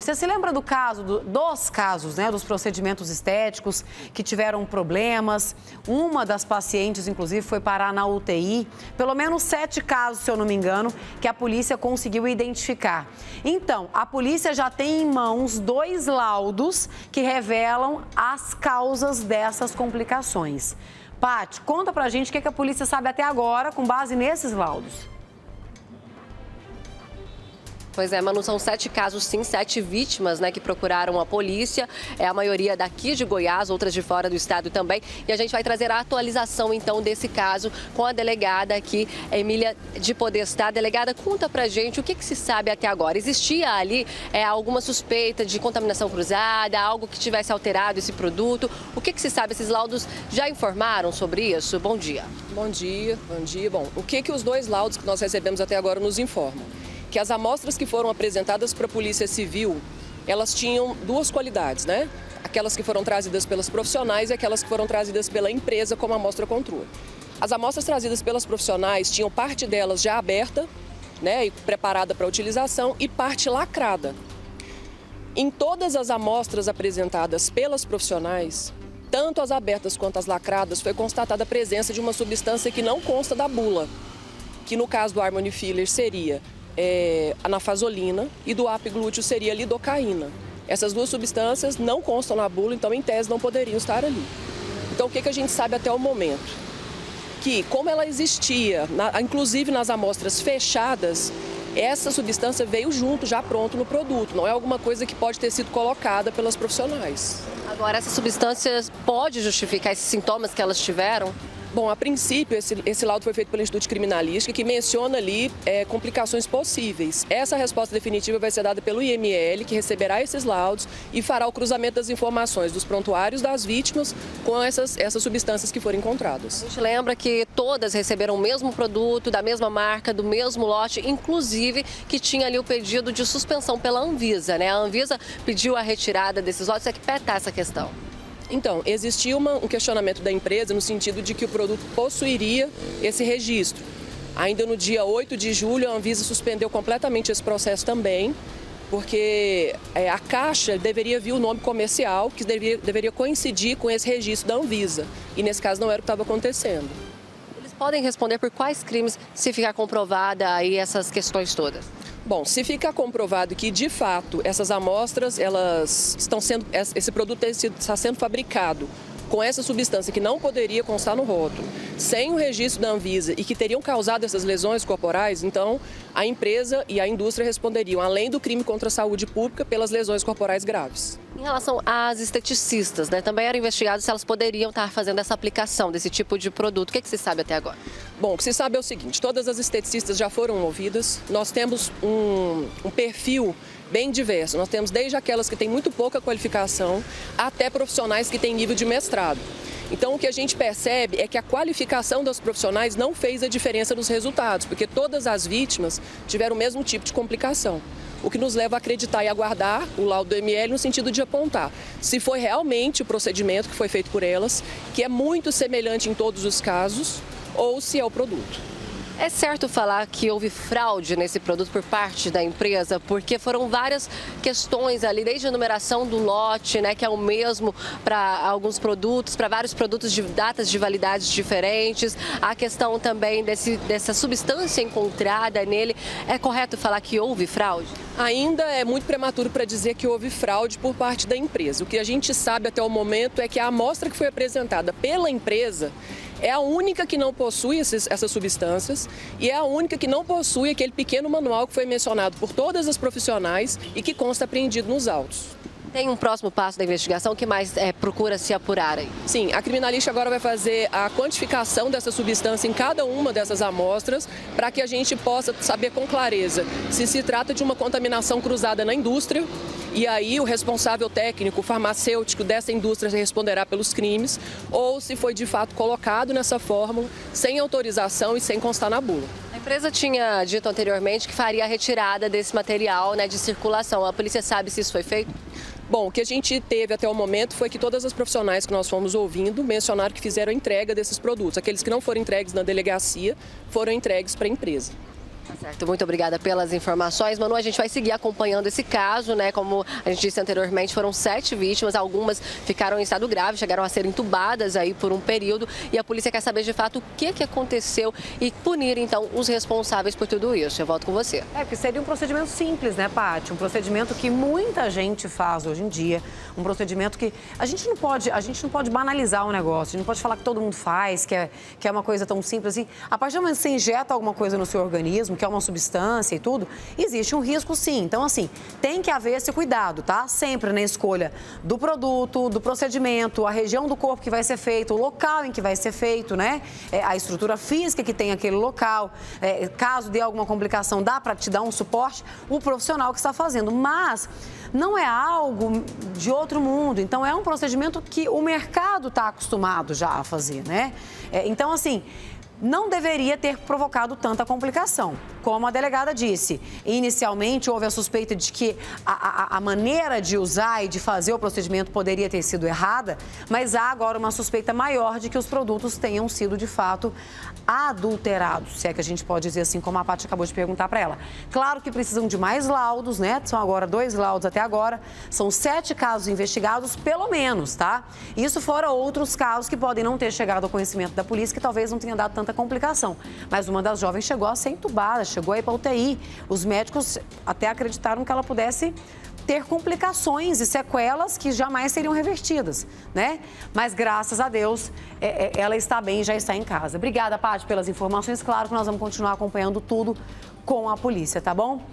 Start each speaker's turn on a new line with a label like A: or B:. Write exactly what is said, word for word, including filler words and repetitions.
A: Você se lembra do caso, do, dos casos, né, dos procedimentos estéticos que tiveram problemas? Uma das pacientes, inclusive, foi parar na U T I. Pelo menos sete casos, se eu não me engano, que a polícia conseguiu identificar. Então, a polícia já tem em mãos dois laudos que revelam as causas dessas complicações. Paty, conta pra gente o que a polícia sabe até agora com base nesses laudos.
B: Pois é, Manu, são sete casos, sim, sete vítimas, né, que procuraram a polícia. É a maioria daqui de Goiás, outras de fora do estado também. E a gente vai trazer a atualização, então, desse caso com a delegada aqui, Emília de Podestá. Delegada, conta pra gente o que, que se sabe até agora. Existia ali é, alguma suspeita de contaminação cruzada, algo que tivesse alterado esse produto? O que, que se sabe? Esses laudos já informaram sobre isso? Bom dia.
C: Bom dia, bom dia. Bom, o que, que os dois laudos que nós recebemos até agora nos informam? Que as amostras que foram apresentadas para a Polícia Civil, elas tinham duas qualidades, né? Aquelas que foram trazidas pelas profissionais e aquelas que foram trazidas pela empresa como amostra controle. As amostras trazidas pelas profissionais tinham parte delas já aberta, né, e preparada para utilização, e parte lacrada. Em todas as amostras apresentadas pelas profissionais, tanto as abertas quanto as lacradas, foi constatada a presença de uma substância que não consta da bula, que no caso do Harmony Filler seria É, anafazolina e do apiglúteo seria lidocaína. Essas duas substâncias não constam na bula, então em tese não poderiam estar ali. Então o que, que a gente sabe até o momento? Que como ela existia, na, inclusive nas amostras fechadas, essa substância veio junto, já pronto no produto. Não é alguma coisa que pode ter sido colocada pelas profissionais.
B: Agora, essa substância pode justificar esses sintomas que elas tiveram?
C: Bom, a princípio, esse, esse laudo foi feito pelo Instituto de Criminalística, que menciona ali é, complicações possíveis. Essa resposta definitiva vai ser dada pelo I M L, que receberá esses laudos e fará o cruzamento das informações dos prontuários das vítimas com essas, essas substâncias que foram encontradas.
B: A gente lembra que todas receberam o mesmo produto, da mesma marca, do mesmo lote, inclusive que tinha ali o pedido de suspensão pela Anvisa, né? A Anvisa pediu a retirada desses lotes. É que pé está essa questão?
C: Então, existia uma, um questionamento da empresa no sentido de que o produto possuiria esse registro. Ainda no dia oito de julho, a Anvisa suspendeu completamente esse processo também, porque é, a caixa deveria vir o nome comercial, que deveria, deveria coincidir com esse registro da Anvisa. E nesse caso não era o que estava acontecendo.
B: Eles podem responder por quais crimes se ficar comprovada aí essas questões todas?
C: Bom, se ficar comprovado que, de fato, essas amostras, elas estão sendo, esse produto está sendo fabricado com essa substância que não poderia constar no rótulo, sem o registro da Anvisa e que teriam causado essas lesões corporais, então a empresa e a indústria responderiam, além do crime contra a saúde pública, pelas lesões corporais graves.
B: Em relação às esteticistas, né, também era investigado se elas poderiam estar fazendo essa aplicação desse tipo de produto. O que, é que se sabe até agora?
C: Bom, o que se sabe é o seguinte, todas as esteticistas já foram ouvidas, nós temos um, um perfil bem diverso. Nós temos desde aquelas que têm muito pouca qualificação até profissionais que têm nível de mestrado. Então, o que a gente percebe é que a qualificação dos profissionais não fez a diferença nos resultados, porque todas as vítimas tiveram o mesmo tipo de complicação. O que nos leva a acreditar e aguardar o laudo do M L no sentido de apontar se foi realmente o procedimento que foi feito por elas, que é muito semelhante em todos os casos, ou se é o produto.
B: É certo falar que houve fraude nesse produto por parte da empresa, porque foram várias questões ali, desde a numeração do lote, né, que é o mesmo para alguns produtos, para vários produtos de datas de validade diferentes, a questão também desse, dessa substância encontrada nele. É correto falar que houve fraude?
C: Ainda é muito prematuro para dizer que houve fraude por parte da empresa. O que a gente sabe até o momento é que a amostra que foi apresentada pela empresa é a única que não possui esses, essas substâncias e é a única que não possui aquele pequeno manual que foi mencionado por todas as profissionais e que consta apreendido nos autos.
B: Tem um próximo passo da investigação que mais é, procura se apurar aí?
C: Sim, a criminalística agora vai fazer a quantificação dessa substância em cada uma dessas amostras para que a gente possa saber com clareza se se trata de uma contaminação cruzada na indústria e aí o responsável técnico farmacêutico dessa indústria responderá pelos crimes ou se foi de fato colocado nessa fórmula sem autorização e sem constar na bula.
B: A empresa tinha dito anteriormente que faria a retirada desse material, né, de circulação. A polícia sabe se isso foi feito?
C: Bom, o que a gente teve até o momento foi que todas as profissionais que nós fomos ouvindo mencionaram que fizeram a entrega desses produtos. Aqueles que não foram entregues na delegacia foram entregues para a empresa.
B: Certo, muito obrigada pelas informações. Manu, a gente vai seguir acompanhando esse caso, né? Como a gente disse anteriormente, foram sete vítimas, algumas ficaram em estado grave, chegaram a ser entubadas aí por um período e a polícia quer saber de fato o que, que aconteceu e punir então os responsáveis por tudo isso. Eu volto com você.
A: É, porque seria um procedimento simples, né, Paty? Um procedimento que muita gente faz hoje em dia, um procedimento que a gente não pode, a gente não pode banalizar o negócio, a gente não pode falar que todo mundo faz, que é, que é uma coisa tão simples assim. A partir do momento que você injeta alguma coisa no seu organismo, que é uma substância e tudo, existe um risco sim. Então, assim, tem que haver esse cuidado, tá? Sempre na escolha do produto, do procedimento, a região do corpo que vai ser feito, o local em que vai ser feito, né? É, a estrutura física que tem aquele local. É, caso dê alguma complicação, dá para te dar um suporte, o profissional que está fazendo. Mas não é algo de outro mundo. Então, é um procedimento que o mercado está acostumado já a fazer, né? É, então, assim, não deveria ter provocado tanta complicação. Como a delegada disse, inicialmente houve a suspeita de que a, a, a maneira de usar e de fazer o procedimento poderia ter sido errada, mas há agora uma suspeita maior de que os produtos tenham sido, de fato, adulterados, se é que a gente pode dizer assim, como a Paty acabou de perguntar para ela. Claro que precisam de mais laudos, né? São agora dois laudos até agora, são sete casos investigados, pelo menos, tá? Isso fora outros casos que podem não ter chegado ao conhecimento da polícia, que talvez não tenha dado tanta complicação. Mas uma das jovens chegou a ser entubada, chegou a ir para U T I. Os médicos até acreditaram que ela pudesse ter complicações e sequelas que jamais seriam revertidas, né? Mas, graças a Deus, é, é, ela está bem e já está em casa. Obrigada, Paty, pelas informações. Claro que nós vamos continuar acompanhando tudo com a polícia, tá bom?